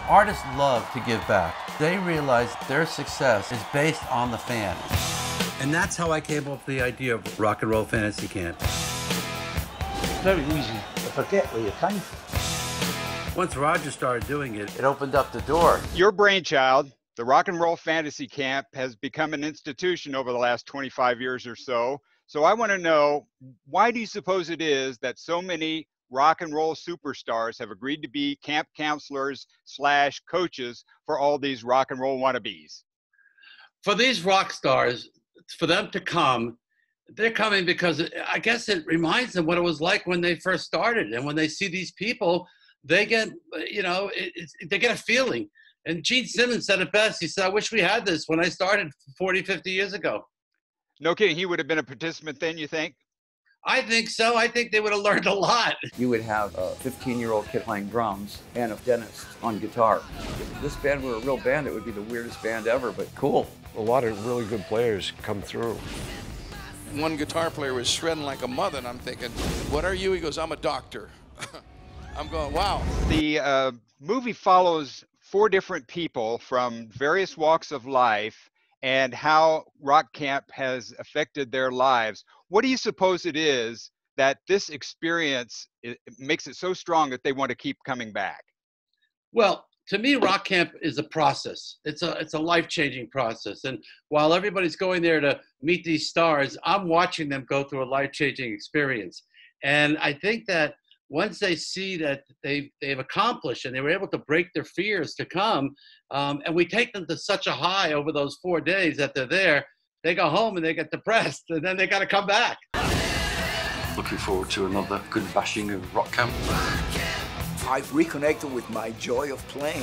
Artists love to give back. They realize their success is based on the fans. And that's how I came up with the idea of Rock and Roll Fantasy Camp. It's very easy to forget where you came from. Once Roger started doing it, it opened up the door. Your brainchild, the Rock and Roll Fantasy Camp, has become an institution over the last 25 years or so. So I want to know, why do you suppose it is that so many rock and roll superstars have agreed to be camp counselors / coaches for all these rock and roll wannabes? For these rock stars, for them to come, they're coming because I guess it reminds them what it was like when they first started. And when they see these people, they get, you know, they get a feeling. And Gene Simmons said it best. He said, I wish we had this when I started 40, 50 years ago. No kidding. He would have been a participant then, you think? I think so. I think they would have learned a lot. You would have a 15-year-old kid playing drums and a dentist on guitar. If this band were a real band, it would be the weirdest band ever, but cool. A lot of really good players come through. One guitar player was shredding like a mother, and I'm thinking, what are you? He goes, I'm a doctor. I'm going, wow. The movie follows 4 different people from various walks of life and how rock camp has affected their lives. What do you suppose it is that this experience makes it so strong that they want to keep coming back? Well, to me, rock camp is a process. It's a life-changing process. And while everybody's going there to meet these stars, I'm watching them go through a life-changing experience. And I think that once they see that they've accomplished and they were able to break their fears to come, and we take them to such a high over those 4 days that they're there, they go home and they get depressed, and then they got to come back. Looking forward to another good bashing of rock camp. I've reconnected with my joy of playing.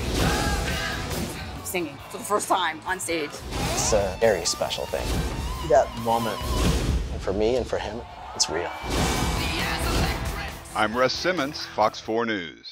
Singing for the first time on stage. It's a very special thing. That moment. And for me and for him, it's real. I'm Russ Simmons, Fox 4 News.